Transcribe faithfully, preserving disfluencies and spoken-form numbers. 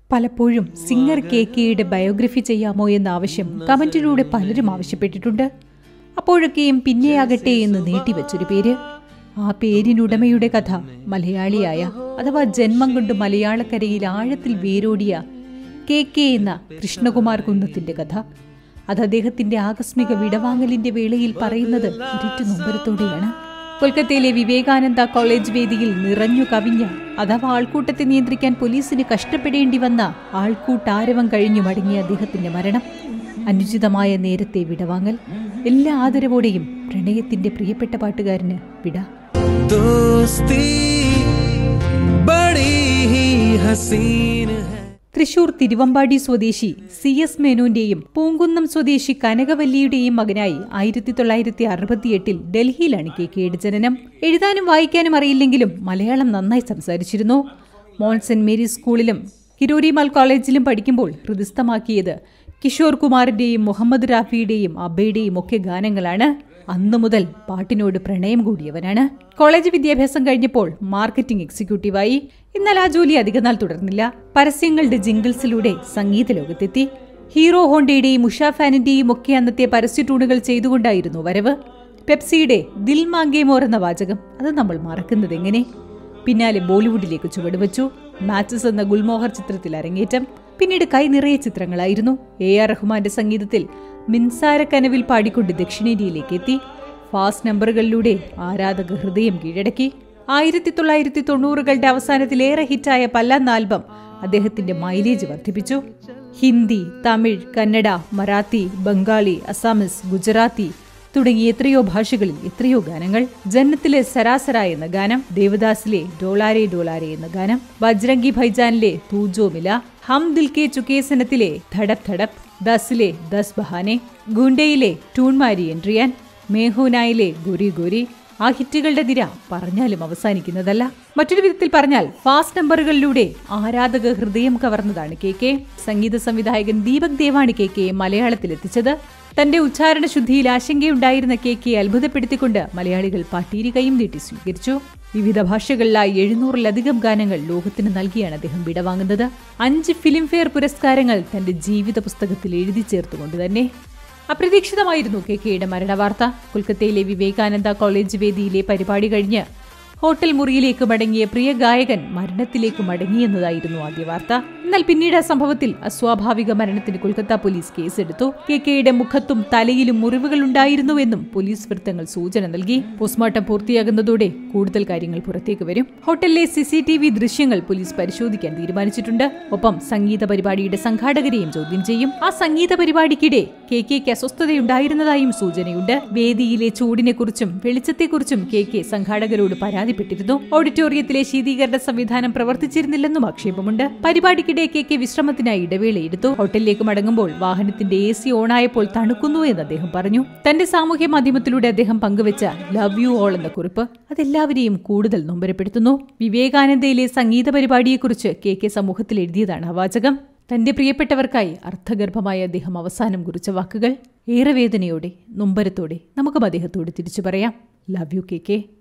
പലപ്പോഴും singer K കെയുടെ biography ചെയ്യാമോ എന്ന ആവശ്യം കമന്റിലൂടെ പലരും ആവശ്യപ്പെട്ടിട്ടുണ്ട്. അപ്പോഴൊക്കെയും പിന്നെയാകട്ടെ എന്ന് നീട്ടിവെച്ചൊരു പേര്. ആ പേരിനുടമയുടെ കഥ മലയാളിയായ അഥവാ ജന്മം കൊണ്ട് മലയാളക്കരയിൽ ആഴത്തിൽ വേരോടിയ കെ കെ എന്ന കൃഷ്ണകുമാർ കുന്നത്തിന്റെ കഥ. അത് അദ്ദേഹത്തിന്റെ ആകസ്മിക വിടവാങ്ങലിന്റെ വേളയിൽ പറയുന്നത് ഇരുട്ടു നൊമ്പരത്തോടെയാണ്. കൊൽക്കത്തയിലെ വിവേകാനന്ദ കോളേജ് വേദിയിൽ നിറഞ്ഞു കവിഞ്ഞ അഥവാ ആൾക്കൂട്ടത്തെ നിയന്ത്രിക്കാൻ പോലീസിന് കഷ്ടപ്പെടേണ്ടി വന്ന ആൾക്കൂട്ടാരവം കഴിഞ്ഞു മടങ്ങിയ അദ്ദേഹത്തിന്റെ മരണം, അനുചിതമായ നേരത്തെ വിടവാങ്ങൽ, എല്ലാ ആദരവോടെയും പ്രണയത്തിന്റെ പ്രിയപ്പെട്ട പാട്ടുകാരന് വിട. തൃശൂർ തിരുവമ്പാടി സ്വദേശി സി എസ് മേനോന്റെയും പൂങ്കുന്നം സ്വദേശി കനകവല്ലിയുടെയും മകനായി ആയിരത്തി തൊള്ളായിരത്തി അറുപത്തിയെട്ടിൽ ഡൽഹിയിലാണ് കെ കെയുടെ ജനനം. എഴുതാനും വായിക്കാനും അറിയില്ലെങ്കിലും മലയാളം നന്നായി സംസാരിച്ചിരുന്നു. മോൺ സെന്റ് മേരീസ് സ്കൂളിലും കിരോരിമാൽ കോളേജിലും പഠിക്കുമ്പോൾ ഹൃദിസ്ഥമാക്കിയത് കിഷോർ കുമാറിന്റെയും മുഹമ്മദ് റാഫിയുടെയും അബ്ബയുടെയും ഒക്കെ ഗാനങ്ങളാണ്. അന്നു മുതൽ പാട്ടിനോട് പ്രണയം കൂടിയവനാണ്. കോളേജ് വിദ്യാഭ്യാസം കഴിഞ്ഞപ്പോൾ മാർക്കറ്റിംഗ് എക്സിക്യൂട്ടീവായി. എന്നാൽ ആ ജോലി അധികനാൾ തുടർന്നില്ല. പരസ്യങ്ങളുടെ ജിംഗിൾസിലൂടെ സംഗീത ലോകത്തെത്തി. ഹീറോ ഹോണ്ടയുടെയും ഉഷ ഫാനിന്റെയും ഒക്കെ അന്നത്തെ പരസ്യ ട്യൂണുകൾ ചെയ്തുകൊണ്ടായിരുന്നു വരവ്. പെപ്സിയുടെ ദിൽ മാംഗേ മോർ എന്ന വാചകം അത് നമ്മൾ മറക്കുന്നത് എങ്ങനെ? പിന്നാലെ ബോളിവുഡിലേക്ക് ചുവടുവച്ചു. മാച്ചസ് എന്ന ഗുൽമോഹർ ചിത്രത്തിൽ അരങ്ങേറ്റം. പിന്നീട് കൈ നിറയെ ചിത്രങ്ങളായിരുന്നു. എ ആർ റഹ്മാന്റെ സംഗീതത്തിൽ മിൻസാര കനവിൽ പാടിക്കൊണ്ട് ദക്ഷിണേന്ത്യയിലേക്ക് എത്തി. ഫാസ്റ്റ് നമ്പറുകളിലൂടെ ആരാധക ഹൃദയം കീഴടക്കി. ആയിരത്തി തൊള്ളായിരത്തി തൊണ്ണൂറുകളുടെ അവസാനത്തിലേറെ ഹിറ്റായ പല്ലാൻ ആൽബം അദ്ദേഹത്തിന്റെ മൈലേജ് വർദ്ധിപ്പിച്ചു. ഹിന്ദി, തമിഴ്, കന്നഡ, മറാത്തി, ബംഗാളി, അസാമിസ്, ഗുജറാത്തി തുടങ്ങി എത്രയോ ഭാഷകളിൽ എത്രയോ ഗാനങ്ങൾ. ജന്നത്തിലെ സരാസര എന്ന ഗാനം, ദേവദാസിലെ ഡോളാരെ ഡോളാരെ എന്ന ഗാനം, ബജ്രംഗി ഭൈജാനിലെ തൂജോ മില, ഹം ദിൽ കെ ചുക്കേസനത്തിലെ ധടപ് ധടപ്, ദസിലെ ദസ് ബഹാനെ, ഗുണ്ടയിലെ ടൂൺമാരി എൻട്രിയാൻ, മേഹൂനായിലെ ഗോരി ഗോരി. ആ ഹിറ്റുകളുടെ നിര പറഞ്ഞാലും അവസാനിക്കുന്നതല്ല. മറ്റൊരു വിധത്തിൽ പറഞ്ഞാൽ ഫാസ്റ്റ് നമ്പറുകളിലൂടെ ആരാധക ഹൃദയം കവർന്നതാണ് കെ കെ. സംഗീത സംവിധായകൻ ദീപക് ദേവാണ് കെ കെയെ മലയാളത്തിലെത്തിച്ചത്. തന്റെ ഉച്ചാരണ ശുദ്ധിയിൽ ആശങ്കയുണ്ടായിരുന്ന കെ കെയെ അത്ഭുതപ്പെടുത്തിക്കൊണ്ട് മലയാളികൾ പാട്ടീരി കൈയും നീട്ടി സ്വീകരിച്ചു. വിവിധ ഭാഷകളിലായി എഴുന്നൂറിലധികം ഗാനങ്ങൾ ലോകത്തിന് നൽകിയാണ് അദ്ദേഹം വിടവാങ്ങുന്നത്. അഞ്ച് ഫിലിംഫെയർ പുരസ്കാരങ്ങൾ തന്റെ ജീവിത പുസ്തകത്തിൽ എഴുതി ചേർത്തുകൊണ്ട് തന്നെ. അപ്രതീക്ഷിതമായിരുന്നു കെ കെയുടെ മരണവാർത്ത. കൊൽക്കത്തയിലെ വിവേകാനന്ദ കോളേജ് വേദിയിലെ പരിപാടി കഴിഞ്ഞ് ഹോട്ടൽ മുറിയിലേക്ക് മടങ്ങിയ പ്രിയ ഗായകൻ മരണത്തിലേക്ക് മടങ്ങിയെന്നതായിരുന്നു ആദ്യ വാർത്ത. എന്നാൽ പിന്നീട് ആ സംഭവത്തിൽ അസ്വാഭാവിക മരണത്തിന് കൊൽക്കത്ത പോലീസ് കേസെടുത്തു. കെ കെയുടെ മുഖത്തും തലയിലും മുറിവുകൾ ഉണ്ടായിരുന്നുവെന്നും പോലീസ് വൃത്തങ്ങൾ സൂചന നൽകി. പോസ്റ്റ്മോർട്ടം പൂർത്തിയാകുന്നതോടെ കൂടുതൽ കാര്യങ്ങൾ പുറത്തേക്ക് വരും. ഹോട്ടലിലെ സി സി ടി വി ദൃശ്യങ്ങൾ പോലീസ് പരിശോധിക്കാൻ തീരുമാനിച്ചിട്ടുണ്ട്. ഒപ്പം സംഗീത പരിപാടിയുടെ സംഘാടകരെയും ചോദ്യം ചെയ്യും. ആ സംഗീത പരിപാടിക്കിടെ കെ കെക്ക് അസ്വസ്ഥതയുണ്ടായിരുന്നതായും സൂചനയുണ്ട്. വേദിയിലെ ചൂടിനെക്കുറിച്ചും വെളിച്ചത്തെക്കുറിച്ചും കെ കെ സംഘാടകരോട് പരാതിപ്പെട്ടിരുന്നു. ഓഡിറ്റോറിയത്തിലെ ശീതീകരണ സംവിധാനം പ്രവർത്തിച്ചിരുന്നില്ലെന്നും ആക്ഷേപമുണ്ട്. പരിപാടിക്കിടെ കെ കെ വിശ്രമത്തിനായി ഇടവേളയെടുത്തു. ഹോട്ടലിലേക്ക് മടങ്ങുമ്പോൾ വാഹനത്തിന്റെ എ സി ഓണായപ്പോൾ തണുക്കുന്നു എന്ന് അദ്ദേഹം പറഞ്ഞു. തന്റെ സാമൂഹ്യ മാധ്യമത്തിലൂടെ അദ്ദേഹം പങ്കുവച്ച ലവ് യു ഓൾ എന്ന കുറിപ്പ് അതെല്ലാവരെയും കൂടുതൽ നൊമ്പരപ്പെടുത്തുന്നു. വിവേകാനന്ദയിലെ സംഗീത പരിപാടിയെക്കുറിച്ച് കെ കെ സമൂഹത്തിൽ എഴുതിയതാണ് ആ വാചകം. തന്റെ പ്രിയപ്പെട്ടവർക്കായി അർത്ഥഗർഭമായ അദ്ദേഹം അവസാനം കുറിച്ച വാക്കുകൾ ഏറെ വേദനയോടെ, നൊമ്പരത്തോടെ നമുക്കും അദ്ദേഹത്തോട് തിരിച്ചു പറയാം. Love you K K.